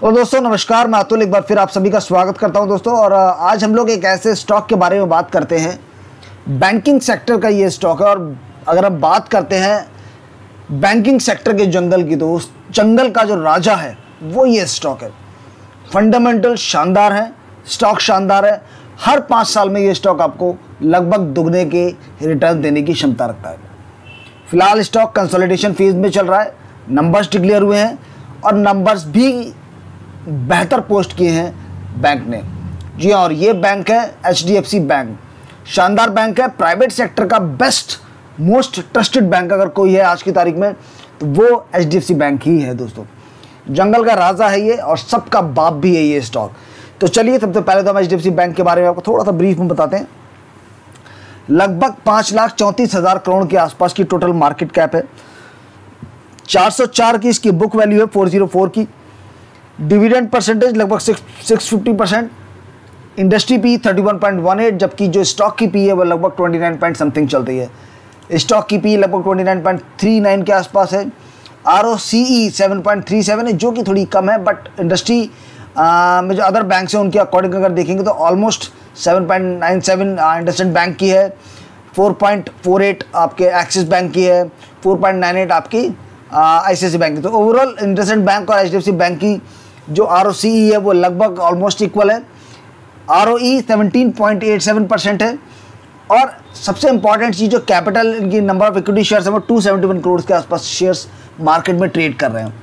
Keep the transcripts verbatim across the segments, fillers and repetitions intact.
तो दोस्तों नमस्कार, मैं अतुल एक बार फिर आप सभी का स्वागत करता हूं दोस्तों। और आज हम लोग एक ऐसे स्टॉक के बारे में बात करते हैं, बैंकिंग सेक्टर का ये स्टॉक है। और अगर हम बात करते हैं बैंकिंग सेक्टर के जंगल की, तो उस जंगल का जो राजा है वो ये स्टॉक है। फंडामेंटल शानदार है, स्टॉक शानदार है। हर पाँच साल में ये स्टॉक आपको लगभग दुगने के रिटर्न देने की क्षमता रखता है। फिलहाल स्टॉक कंसोलिडेशन फेज में चल रहा है, नंबर्स डिक्लेयर हुए हैं और नंबर्स भी बेहतर पोस्ट किए हैं बैंक ने। जी हाँ, और ये बैंक है H D F C bank. शानदार बैंक है, प्राइवेट सेक्टर का बेस्ट मोस्ट ट्रस्टेड बैंक अगर कोई है आज की तारीख में तो वो H D F C bank ही है दोस्तों। जंगल का राजा है ये और सबका बाप भी है ये स्टॉक। तो चलिए सबसे पहले तो हम H D F C bank के बारे में आपको थोड़ा सा ब्रीफ में बताते हैं। लगभग पाँच लाख चौंतीस हज़ार करोड़ के आसपास की टोटल मार्केट कैप है। चार सौ चार की इसकी बुक वैल्यू है, चार सौ चार की। डिविडेंड परसेंटेज लगभग six six fifty percent. Industry P thirty one point one eight, जबकि जो स्टॉक की पी है वो लगभग ट्वेंटी नाइन पॉइंट समथिंग चल रही है। स्टॉक की पी लगभग twenty nine point three nine के आसपास है। R O C E seven point three seven है, जो कि थोड़ी कम है, बट इंडस्ट्री में जो अदर बैंक्स हैं उनके अकॉर्डिंग अगर देखेंगे तो almost seven point nine seven IndusInd bank की है, फोर पॉइंट फोर एट आपके एक्सिस बैंक की है, फोर पॉइंट नाइन एट आपकी आई सी आई सी आई बैंक की। तो ओवरऑल इंडसइंड बैंक और H D F C bank की जो आर ओ सी ई है वो लगभग ऑलमोस्ट इक्वल है। R O E seventeen point eight seven percent है। और सबसे इंपॉर्टेंट चीज़, जो कैपिटल इनकी नंबर ऑफ इक्विटी शेयर्स है वो टू सेवेंटी वन करोड़ के आसपास शेयर्स मार्केट में ट्रेड कर रहे हैं।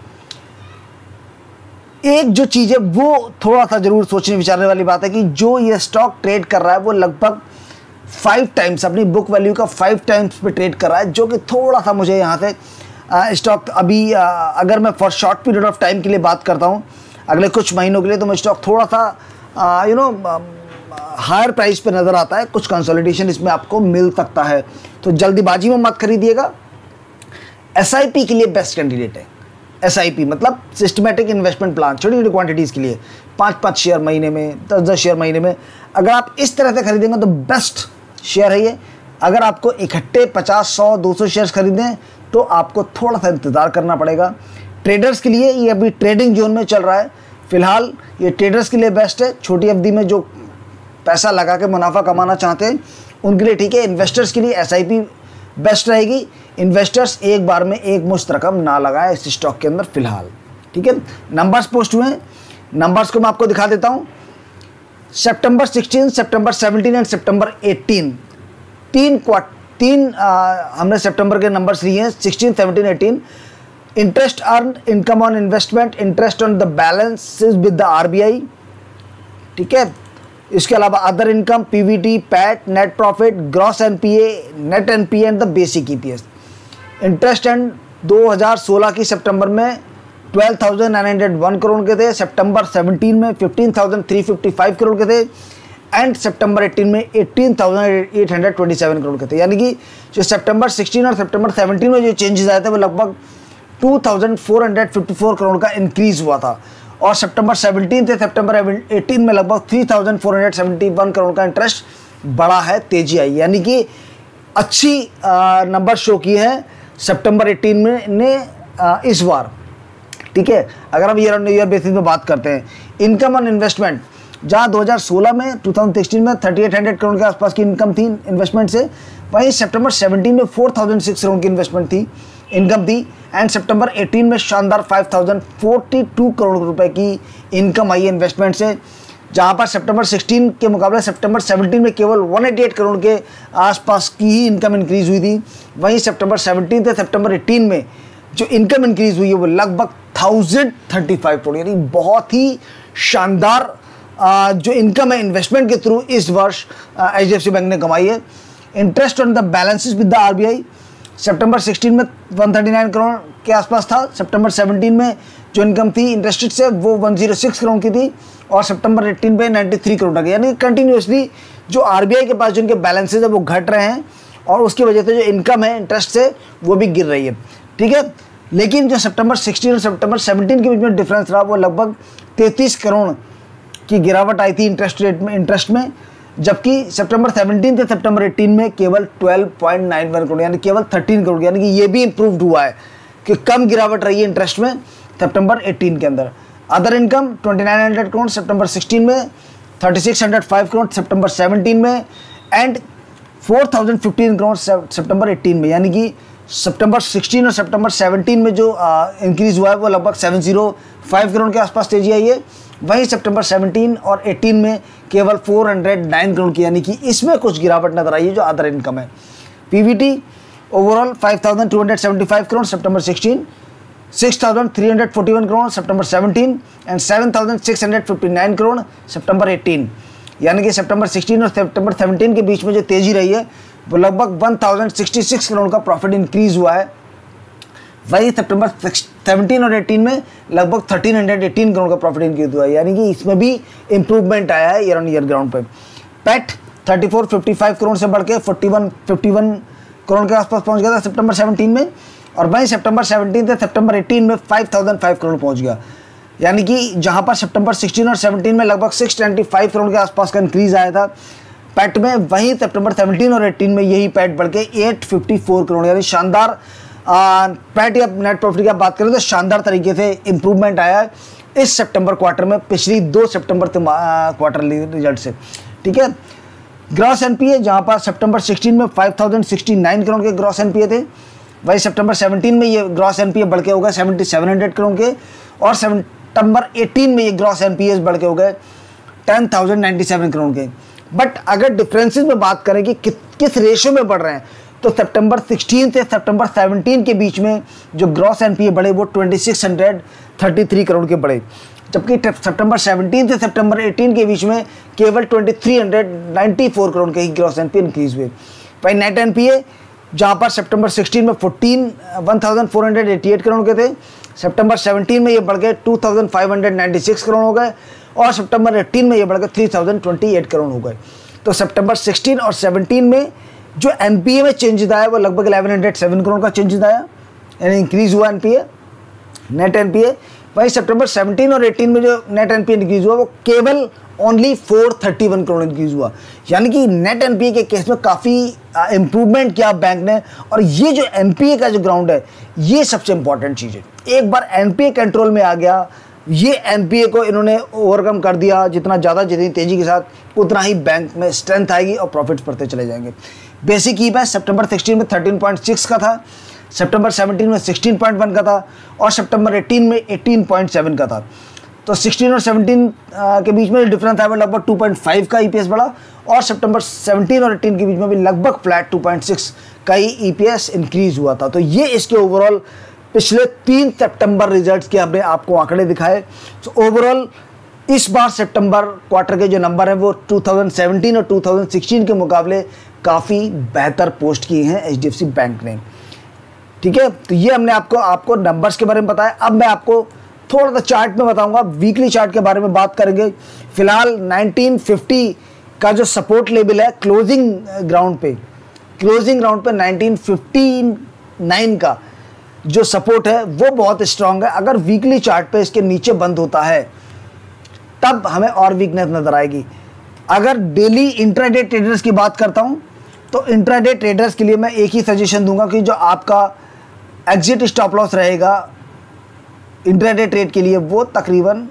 एक जो चीज़ है वो थोड़ा सा जरूर सोचने विचारने वाली बात है कि जो ये स्टॉक ट्रेड कर रहा है वो लगभग फाइव टाइम्स अपनी बुक वैल्यू का फाइव टाइम्स पे ट्रेड कर रहा है, जो कि थोड़ा सा मुझे यहाँ से स्टॉक अभी आ, अगर मैं for short period of time के लिए बात करता हूँ अगले कुछ महीनों के लिए, तो मैं स्टॉक थोड़ा सा यू नो हायर प्राइस पे नज़र आता है। कुछ कंसोलिडेशन इसमें आपको मिल सकता है, तो जल्दीबाजी में मत खरीदिएगा। एस आई पी के लिए बेस्ट कैंडिडेट है। एस आई पी मतलब सिस्टमेटिक इन्वेस्टमेंट प्लान, छोटी छोटी क्वांटिटीज़ के लिए पाँच पाँच शेयर महीने में, दस दस शेयर महीने में, अगर आप इस तरह से खरीदेंगे तो बेस्ट शेयर है ये। अगर आपको इकट्ठे पचास सौ दो सौ शेयर्स खरीदें तो आपको थोड़ा सा इंतज़ार करना पड़ेगा। ट्रेडर्स के लिए ये अभी ट्रेडिंग जोन में चल रहा है, फिलहाल ये ट्रेडर्स के लिए बेस्ट है। छोटी अवधि में जो पैसा लगा के मुनाफा कमाना चाहते हैं उनके लिए ठीक है। इन्वेस्टर्स के लिए एस आई पी बेस्ट रहेगी। इन्वेस्टर्स एक बार में एक मुश्त रकम ना लगाए इस स्टॉक के अंदर फिलहाल, ठीक है। नंबर्स पोस्ट हुए हैं, नंबर्स को मैं आपको दिखा देता हूँ। सितंबर सिक्सटीन, सितंबर सेवनटीन एंड सितंबर एटीन, तीन क्वार्ट तीन आ, हमने सितंबर के नंबर्स लिए हैं, sixteen seventeen eighteen. Interest earn, income on investment, interest on the balances with the R B I, ठीक है। इसके अलावा other income, P V T, PAT, net profit, gross N P A, net N P A and the basic E P S. Interest and दो हज़ार सोलह की सितंबर में twelve thousand nine hundred one crore के थे, सितंबर सेवनटीन में fifteen thousand three fifty five crore के थे एंड सितंबर एटीन में eighteen thousand eight hundred twenty seven crore के थे। यानी कि जो सितंबर सिक्सटीन और सितंबर सेवनटीन में जो चेंजेस आए थे वो लगभग two thousand four hundred fifty four crore का इंक्रीज हुआ था। और सितंबर सेवनटीन से सितंबर एटीन में लगभग three thousand four hundred seventy one crore का इंटरेस्ट बढ़ा है, तेजी आई, यानी कि अच्छी नंबर शो की है सितंबर एटीन में ने आ, इस बार, ठीक है। अगर हम ईयर ऑन ईयर बेसिस में बात करते हैं, इनकम ऑन इन्वेस्टमेंट जहाँ दो हज़ार सोलह में टू थाउजेंड सिक्सटीन में थर्टी एट हंड्रेड करोड़ के आसपास की इनकम थी इन्वेस्टमेंट से, वहीं सितंबर सेवनटीन में फोर थाउजेंड सिक्स करोड़ की इन्वेस्टमेंट थी, इनकम थी। एंड सितंबर एटीन में शानदार five thousand forty two crore रुपए की इनकम आई है इन्वेस्टमेंट से, जहाँ पर सितंबर सिक्सटीन के मुकाबले सितंबर सेवनटीन में केवल वन एटी एट करोड़ के आसपास की ही इनकम इंक्रीज हुई थी। वहीं सितंबर सेवनटीन से सितंबर एटीन में जो इनकम इंक्रीज हुई है वो लगभग थाउजेंड थर्टी फाइव करोड़, यानी बहुत ही शानदार जो इनकम है इन्वेस्टमेंट के थ्रू इस वर्ष H D F C bank ने कमाई है। Interest on the balances with the R B I सितंबर सिक्सटीन में वन थर्टी नाइन करोड़ के आसपास था, सितंबर सेवनटीन में जो इनकम थी इंटरेस्टेड से वो वन हंड्रेड सिक्स करोड़ की थी और सितंबर एटीन पे नाइन्टी थ्री करोड़ तक, यानी कंटिन्यूसली जो आर बी आई के पास जिनके बैलेंसेज है वो घट रहे हैं और उसकी वजह से जो इनकम है इंटरेस्ट से वो भी गिर रही है, ठीक है। लेकिन जो सितंबर सिक्सटीन और सितंबर सेवनटीन के बीच में डिफरेंस रहा वो लगभग तैंतीस करोड़ की गिरावट आई थी इंटरेस्ट रेट में इंटरेस्ट में, जबकि सितंबर सेवनटीन से सितंबर एटीन में केवल twelve point nine one crore, यानी केवल थर्टीन करोड़, यानी कि ये भी इंप्रूव्ड हुआ है कि कम गिरावट रही है इंटरेस्ट में सितंबर एटीन के अंदर। Other income twenty nine hundred crore सितंबर सिक्सटीन में, thirty six hundred five crore सितंबर सेवनटीन में and four thousand fifteen crore सितंबर एटीन में। यानी कि सितंबर सिक्सटीन और सितंबर सेवनटीन में जो इंक्रीज़ हुआ है वो लगभग सेवन ज़ीरो फाइव करोड़ के आसपास तेजी आई है। वहीं सितंबर सेवनटीन और एटीन में केवल फोर हंड्रेड नाइन करोड़ की, यानी कि इसमें कुछ गिरावट नजर आई है जो अदर इनकम है। PVT overall five thousand two hundred seventy five crore सितंबर sixteen, six thousand three hundred forty one crore सितंबर seventeen and seven thousand six hundred fifty nine crore सितंबर एटीन। यानी कि सितंबर सिक्सटीन और सितंबर सेवनटीन के बीच में जो तेजी रही है वो लगभग one thousand sixty six crore का प्रॉफिट इंक्रीज हुआ है। वही सितंबर सेवनटीन और एटीन में लगभग थर्टीन हंड्रेड एटीन करोड़ का प्रॉफिट इंक्रीज हुआ है। यानी कि इसमें भी इंप्रूवमेंट आया है ईयर ऑन ईयर ग्राउंड पे। PAT thirty four fifty five crore से बढ़ के forty one fifty one crore के आसपास पहुंच गया था सितंबर सेवनटीन में, और वहीं सितंबर सेवनटीन से सितंबर एटीन में फाइव थाउजेंड फाइव करोड़ पहुंच गया। यानी कि जहां पर सितंबर सिक्सटीन और सेवनटीन में लगभग सिक्स ट्वेंटी फाइव करोड़ के आसपास का इंक्रीज आया था पैट में, वहीं सितंबर सेवनटीन और एटीन में यही पैट बढ़ के एट फिफ्टी फोर करोड़, यानी शानदार पैट या नेट प्रॉफिट की आप बात करें तो शानदार तरीके से इंप्रूवमेंट आया है इस सितंबर क्वार्टर में पिछली दो सितंबर क्वार्टर रिजल्ट से। ठीक है, ग्रॉस एनपीए जहां पर सितंबर सिक्सटीन में five thousand sixty nine crore के ग्रॉस एनपीए थे, वही सितंबर सेवनटीन में ये ग्रॉस एनपीए बढ़ के हो गए सेवेंटी सेवन हंड्रेड करोड़ के, और सितंबर एटीन में ये ग्रॉस एनपीए बढ़ के हो गए ten thousand ninety seven crore के। बट अगर डिफरेंसेस में बात करें कि किस किस रेशो में बढ़ रहे हैं तो सितंबर सिक्सटीन से सितंबर सेवनटीन के बीच में जो ग्रॉस एनपीए बढ़े वो twenty six hundred thirty three crore के बढ़े, जबकि सितंबर सेवनटीन से सितंबर एटीन के बीच में केवल twenty three hundred ninety four crore के ही ग्रॉस एनपीए इंक्रीज हुए। वहीं नेट एनपीए जहां पर सितंबर सिक्सटीन में fourteen one thousand four hundred eighty eight crore के थे, सितंबर सेवनटीन में ये बढ़ गए two thousand five hundred ninety six crore हो गए, और सितंबर एटीन में ये बढ़ गए three thousand twenty eight crore हो गए। तो सितंबर सिक्सटीन और सेवनटीन में जो एनपीए में चेंजेस आया वो लगभग इलेवन हंड्रेड सेवन करोड़ का चेंजेस आया, यानी इंक्रीज हुआ एनपीए नेट एनपीए। वहीं सितंबर सेवनटीन और एटीन में जो नेट एनपीए इंक्रीज हुआ वो केवल only four thirty one crore increase हुआ। यानी कि नेट एनपीए के केस में काफ़ी इंप्रूवमेंट किया बैंक ने, और ये जो एनपीए का जो ग्राउंड है ये सबसे इंपॉर्टेंट चीज़ है। एक बार एनपीए कंट्रोल में आ गया, ये एनपीए को इन्होंने ओवरकम कर दिया, जितना ज़्यादा जितनी तेज़ी के साथ उतना ही बैंक में स्ट्रेंथ आएगी और प्रॉफिट्स बढ़ते चले जाएंगे। बेसिक ई पी एस सितंबर सिक्सटीन में थर्टीन पॉइंट सिक्स का था, सितंबर सेवनटीन में सिक्सटीन पॉइंट वन का था, और सितंबर एटीन में एटीन पॉइंट सेवन का था। तो सिक्सटीन और सेवनटीन के बीच में डिफरेंस था वो लगभग टू पॉइंट फाइव का ईपीएस बढ़ा, और सितंबर सेवनटीन और एटीन के बीच में भी लगभग फ्लैट टू पॉइंट सिक्स का ही ईपीएस इंक्रीज हुआ था। तो ये इसके ओवरऑल पिछले तीन सितंबर रिजल्ट्स के हमने आपको आंकड़े दिखाए। तो ओवरऑल इस बार सितंबर क्वार्टर के जो नंबर हैं वो टू थाउजेंड सेवनटीन और टू थाउजेंड सिक्सटीन के मुकाबले काफ़ी बेहतर पोस्ट किए हैं एचडीएफसी बैंक ने। ठीक है, तो ये हमने आपको आपको नंबर्स के बारे में बताया। अब मैं आपको थोड़ा सा चार्ट में बताऊंगा, वीकली चार्ट के बारे में बात करेंगे। फिलहाल नाइनटीन फिफ्टी का जो सपोर्ट लेवल है क्लोजिंग ग्राउंड पे क्लोजिंग ग्राउंड पे नाइनटीन फिफ्टी नाइन का जो सपोर्ट है वो बहुत स्ट्रांग है। अगर वीकली चार्ट पे इसके नीचे बंद होता है तब हमें और वीकनेस नजर आएगी। अगर डेली इंट्राडे ट्रेडर्स की बात करता हूं तो इंट्राडे ट्रेडर्स के लिए मैं एक ही सजेशन दूंगा कि जो आपका एग्जिट स्टॉप लॉस रहेगा इंट्राडे ट्रेड के लिए वो तकरीबन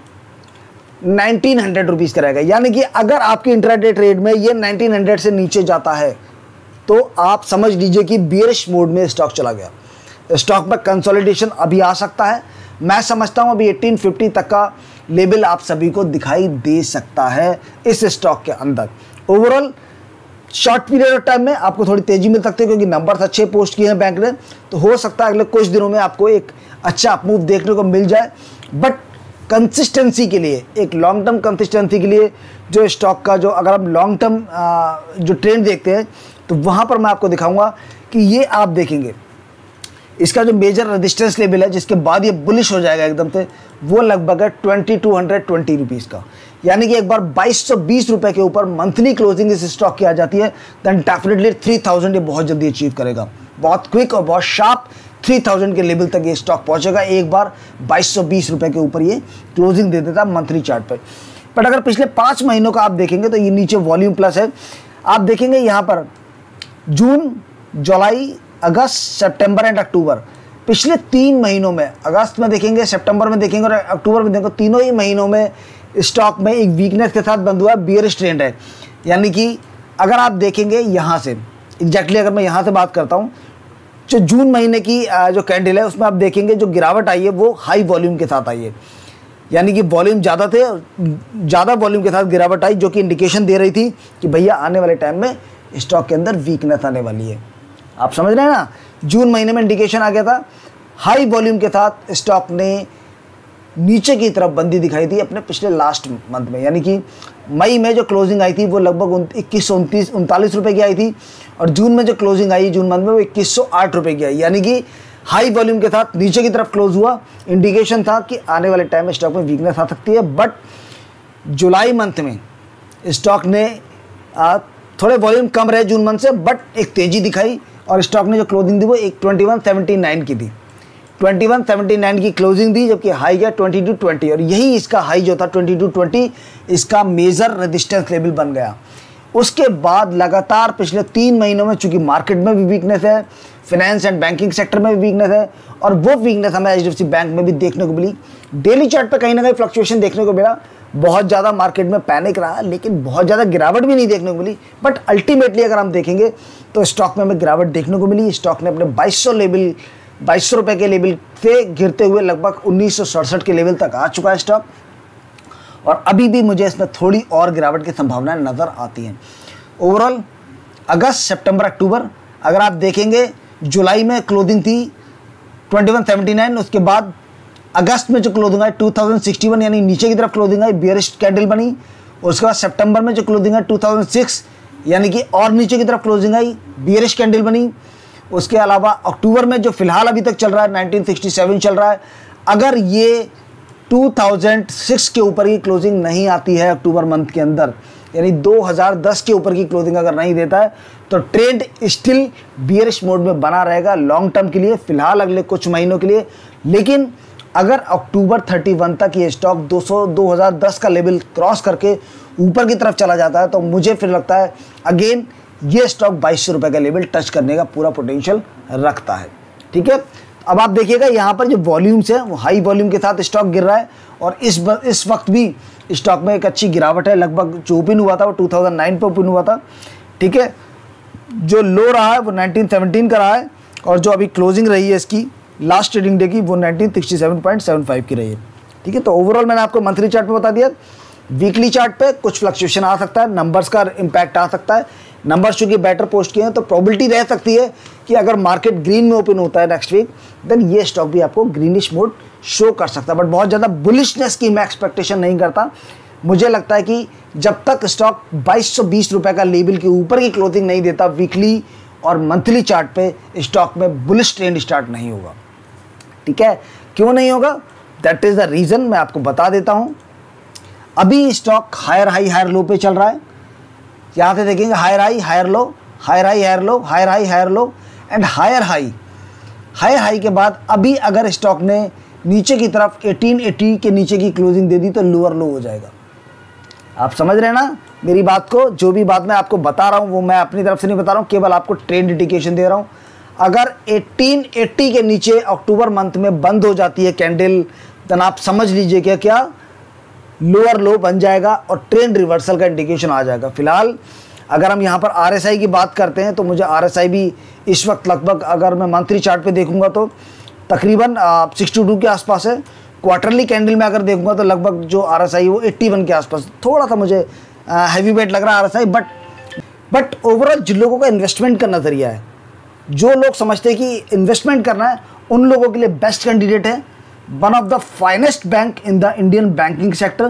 नाइनटीन हंड्रेड रुपीज़ का रहेगा। यानी कि अगर आपके इंट्राडे ट्रेड में ये नाइनटीन हंड्रेड से नीचे जाता है तो आप समझ लीजिए कि बियरिश मोड में स्टॉक चला गया। स्टॉक में कंसोलिडेशन अभी आ सकता है। मैं समझता हूं अभी एटीन फिफ्टी तक का लेवल आप सभी को दिखाई दे सकता है इस स्टॉक के अंदर। Overall short period of time में आपको थोड़ी तेजी मिल सकती है क्योंकि नंबर्स अच्छे पोस्ट किए हैं बैंक ने, तो हो सकता है अगले कुछ दिनों में आपको एक अच्छा अपमूव देखने को मिल जाए। बट कंसिस्टेंसी के लिए, एक लॉन्ग टर्म कंसिस्टेंसी के लिए जो स्टॉक का जो अगर आप लॉन्ग टर्म जो ट्रेंड देखते हैं तो वहाँ पर मैं आपको दिखाऊंगा कि ये आप देखेंगे इसका जो मेजर रेजिस्टेंस लेवल है जिसके बाद ये बुलिश हो जाएगा एकदम से, वो लगभग है twenty two hundred twenty rupees का। यानी कि एक बार बाईस सौ बीस रुपये के ऊपर मंथली क्लोजिंग इस स्टॉक की आ जाती है दैन डेफिनेटली थ्री थाउजेंड ये बहुत जल्दी अचीव करेगा। बहुत क्विक और बहुत शार्प थ्री थाउजेंड के लेवल तक ये स्टॉक पहुंचेगा एक बार बाईस सौ बीस रुपये के ऊपर ये क्लोजिंग दे देता मंथली चार्ट पर। बट अगर पिछले पाँच महीनों का आप देखेंगे तो ये नीचे वॉल्यूम प्लस है। आप देखेंगे यहाँ पर जून, जुलाई, अगस्त, सितंबर एंड अक्टूबर पिछले तीन महीनों में, अगस्त में देखेंगे, सितंबर में देखेंगे और अक्टूबर में देखेंगे, तीनों ही महीनों में स्टॉक में एक वीकनेस के साथ बंद हुआ है, बियरिश ट्रेंड है। यानी कि अगर आप देखेंगे यहाँ से एग्जैक्टली अगर मैं यहाँ से बात करता हूँ, जो जून महीने की जो कैंडल है उसमें आप देखेंगे जो गिरावट आई है वो हाई वॉल्यूम के साथ आई है। यानी कि वॉल्यूम ज़्यादा थे, ज़्यादा वॉल्यूम के साथ गिरावट आई, जो कि इंडिकेशन दे रही थी कि भैया आने वाले टाइम में स्टॉक के अंदर वीकनेस आने वाली है। आप समझ रहे हैं ना, जून महीने में इंडिकेशन आ गया था, हाई वॉल्यूम के साथ स्टॉक ने नीचे की तरफ बंदी दिखाई थी अपने पिछले लास्ट मंथ में। यानी कि मई में जो क्लोजिंग आई थी वो लगभग इक्कीस सौ उनतीस उनतालीस रुपये की आई थी, और जून में जो क्लोजिंग आई जून मंथ में वो इक्कीस सौ आठ रुपये की आई। यानी कि हाई वॉल्यूम के साथ नीचे की तरफ क्लोज हुआ, इंडिकेशन था कि आने वाले टाइम में स्टॉक में वीकनेस आ सकती है। बट जुलाई मंथ में स्टॉक ने आ, थोड़े वॉल्यूम कम रहे जून मंथ से, बट एक तेज़ी दिखाई और स्टॉक ने जो क्लोजिंग दी वो एक ट्वेंटी वन सेवेंटी नाइन की थी, ट्वेंटी वन सेवेंटी नाइन की क्लोजिंग दी, जबकि हाई गया ट्वेंटी टू ट्वेंटी, और यही इसका हाई जो था ट्वेंटी टू ट्वेंटी इसका मेजर रेजिस्टेंस लेवल बन गया। उसके बाद लगातार पिछले तीन महीनों में, चूंकि मार्केट में भी वीकनेस है, फाइनेंस एंड बैंकिंग सेक्टर में भी वीकनेस है, और वो वीकनेस हमें H D F C bank में भी देखने को मिली। डेली चार्ट पे कहीं ना कहीं फ्लक्चुएशन देखने को मिला, बहुत ज़्यादा मार्केट में पैनिक रहा, लेकिन बहुत ज़्यादा गिरावट भी नहीं देखने को मिली। बट अल्टीमेटली अगर हम देखेंगे तो स्टॉक में हमें गिरावट देखने को मिली। स्टॉक ने अपने बाईस सौ लेवल बाईस सौ रुपये के लेवल से गिरते हुए लगभग उन्नीस सौ सड़सठ के लेवल तक आ चुका है स्टॉक, और अभी भी मुझे इसमें थोड़ी और गिरावट की संभावनाएं नज़र आती हैं। ओवरऑल अगस्त, सितंबर, अक्टूबर अगर आप देखेंगे, जुलाई में क्लोजिंग थी ट्वेंटी वन सेवेंटी नाइन, उसके बाद अगस्त में जो क्लोजिंग आई टू थाउजेंड सिक्सटी वन, यानी नीचे की तरफ क्लोजिंग आई, बियरिश कैंडल बनी। उसके बाद सितंबर में जो क्लोजिंग आई टू थाउजेंड सिक्स, यानी कि और नीचे की तरफ क्लोजिंग आई, बियरिश कैंडल बनी। उसके अलावा अक्टूबर में जो फिलहाल अभी तक चल रहा है नाइनटीन सिक्सटी सेवन चल रहा है, अगर ये टू थाउजेंड सिक्स के ऊपर की क्लोजिंग नहीं आती है अक्टूबर मंथ के अंदर, यानी दो हज़ार दस के ऊपर की क्लोजिंग अगर नहीं देता है, तो ट्रेंड स्टिल बियरिश मोड में बना रहेगा लॉन्ग टर्म के लिए, फिलहाल अगले कुछ महीनों के लिए। लेकिन अगर अक्टूबर इकतीस तक ये स्टॉक दो सौ दो हज़ार दस का लेवल क्रॉस करके ऊपर की तरफ चला जाता है, तो मुझे फिर लगता है अगेन ये स्टॉक बाईस सौ रुपये का लेवल टच करने का पूरा पोटेंशियल रखता है। ठीक है, अब आप देखिएगा यहाँ पर जो वॉल्यूम्स है वो हाई वॉल्यूम के साथ स्टॉक गिर रहा है, और इस इस वक्त भी स्टॉक में एक अच्छी गिरावट है। लगभग जो ओपन हुआ था वो टू थाउजेंड नाइन पे ओपन हुआ था। ठीक है, जो लो रहा है वो नाइनटीन सेवनटीन का रहा है, और जो अभी क्लोजिंग रही है इसकी लास्ट ट्रेडिंग डे की वो nineteen sixty seven point seven five की रही है। ठीक है, तो ओवरऑल मैंने आपको मंथली चार्ट पे बता दिया। वीकली चार्ट पे कुछ फ्लक्चुएशन आ सकता है, नंबर्स का इम्पैक्ट आ सकता है। नंबर्स चूंकि बेटर पोस्ट किए हैं तो प्रोबेबिलिटी रह सकती है कि अगर मार्केट ग्रीन में ओपन होता है नेक्स्ट वीक, देन ये स्टॉक भी आपको ग्रीनिश मोड शो कर सकता है। बट बहुत ज़्यादा बुलिशनेस की मैं एक्सपेक्टेशन नहीं करता। मुझे लगता है कि जब तक स्टॉक बाईस सौ बीस रुपये का लेवल के ऊपर की क्लोजिंग नहीं देता वीकली और मंथली चार्ट पे, स्टॉक में बुलिश ट्रेंड स्टार्ट नहीं होगा। ठीक है, क्यों नहीं होगा, दैट इज़ द रीज़न, मैं आपको बता देता हूँ। अभी stock higher high higher low पे चल रहा है। यहाँ से देखेंगे higher high higher low, higher high higher low, higher high higher low and higher high. Higher high के बाद अभी अगर स्टॉक ने नीचे की तरफ अठारह अस्सी के नीचे की क्लोजिंग दे दी तो लोअर लो हो जाएगा। आप समझ रहे हैं ना मेरी बात को? जो भी बात मैं आपको बता रहा हूँ वो मैं अपनी तरफ से नहीं बता रहा हूँ, केवल आपको ट्रेंड इंडिकेशन दे रहा हूँ। अगर अठारह अस्सी के नीचे अक्टूबर मंथ में बंद हो जाती है कैंडल, देन आप समझ लीजिए क्या क्या लोअर लो बन जाएगा और ट्रेंड रिवर्सल का इंडिकेशन आ जाएगा। फिलहाल अगर हम यहाँ पर आरएसआई की बात करते हैं तो मुझे आरएसआई भी इस वक्त लगभग, अगर मैं मंथली चार्ट पे देखूंगा तो तकरीबन सिक्सटी टू के आसपास है। क्वार्टरली कैंडल में अगर देखूंगा तो लगभग जो आरएसआई वो इक्यासी के आसपास, थोड़ा सा मुझे हैवी वेट लग रहा है आरएसआई। बट बट ओवरऑल जिन लोगों का इन्वेस्टमेंट का नज़रिया है, जो लोग समझते हैं कि इन्वेस्टमेंट करना है, उन लोगों के लिए बेस्ट कैंडिडेट है। One of the finest bank in the Indian banking sector.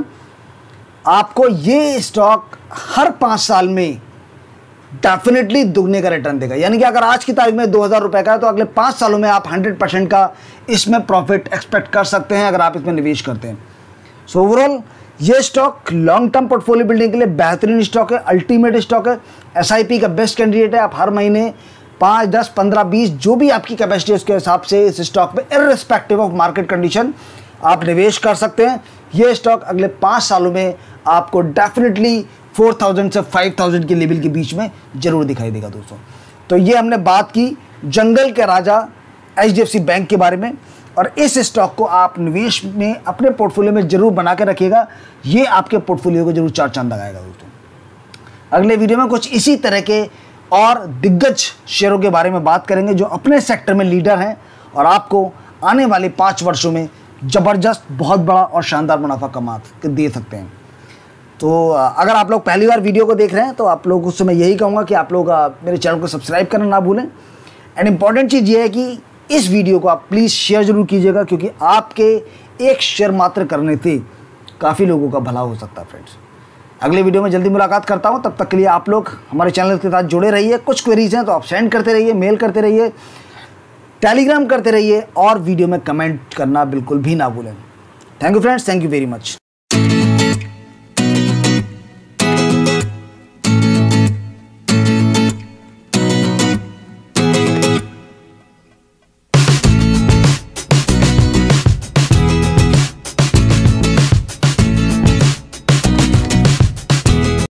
आपको ये स्टॉक हर पाँच साल में डेफिनेटली दुगने का रिटर्न देगा। यानी कि अगर आज की तारीख में दो हज़ार रुपये का है तो अगले पाँच सालों में आप हंड्रेड परसेंट का इसमें प्रॉफिट एक्सपेक्ट कर सकते हैं अगर आप इसमें निवेश करते हैं। सो ओवरऑल ये stock long term portfolio building के लिए बेहतरीन स्टॉक है, अल्टीमेट स्टॉक है। एसआईपी का बेस्ट कैंडिडेट है। आप हर महीने पाँच, दस, पंद्रह, बीस जो भी आपकी कैपेसिटी है उसके हिसाब से इस स्टॉक पे इर्रिस्पेक्टिव ऑफ मार्केट कंडीशन आप निवेश कर सकते हैं। ये स्टॉक अगले पाँच सालों में आपको डेफिनेटली फोर थाउजेंड से फाइव थाउजेंड के लेवल के बीच में जरूर दिखाई देगा दोस्तों। तो ये हमने बात की जंगल के राजा H D F C bank के बारे में, और इस स्टॉक को आप निवेश में अपने पोर्टफोलियो में जरूर बना के रखिएगा। ये आपके पोर्टफोलियो को जरूर चार चांद लगाएगा दोस्तों। अगले वीडियो में कुछ इसी तरह के और दिग्गज शेयरों के बारे में बात करेंगे जो अपने सेक्टर में लीडर हैं और आपको आने वाले पाँच वर्षों में ज़बरदस्त बहुत बड़ा और शानदार मुनाफा कमा दे सकते हैं। तो अगर आप लोग पहली बार वीडियो को देख रहे हैं तो आप लोगों से मैं यही कहूँगा कि आप लोग मेरे चैनल को सब्सक्राइब करना ना भूलें। एंड इम्पॉर्टेंट चीज़ ये है कि इस वीडियो को आप प्लीज़ शेयर ज़रूर कीजिएगा, क्योंकि आपके एक शेयर मात्र करने से काफ़ी लोगों का भला हो सकता है फ्रेंड्स। अगले वीडियो में जल्दी मुलाकात करता हूँ, तब तक के लिए आप लोग हमारे चैनल के साथ जुड़े रहिए। कुछ क्वेरीज हैं तो आप सेंड करते रहिए, मेल करते रहिए, टेलीग्राम करते रहिए और वीडियो में कमेंट करना बिल्कुल भी ना भूलें। Thank you friends, thank you very much.